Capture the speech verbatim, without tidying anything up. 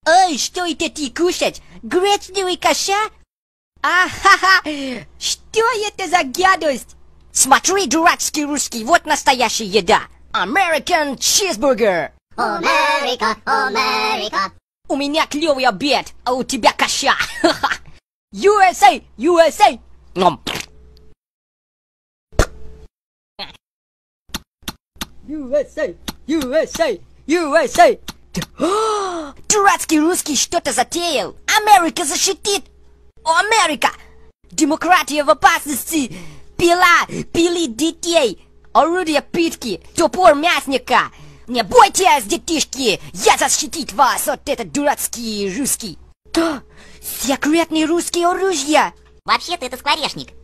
Эй, что это ты кушать? Гречневый каша? Ахаха! Что это за гадость? Смотри, дурацкий русский, вот настоящая еда. American cheeseburger. Америка, Америка. У меня клевый обед, а у тебя каша. ю эс эй, ю эс эй. Ном. ю эс эй, ю эс эй, ю эс эй. Дурацкий русский что-то затеял. Америка защитит. О, Америка! Демократия в опасности. Пила, пилит детей. Орудие пытки, топор мясника. Не бойтесь, детишки, я защитить вас от этот дурацкий русский. Секретные русские оружия. Вообще-то это скворечник.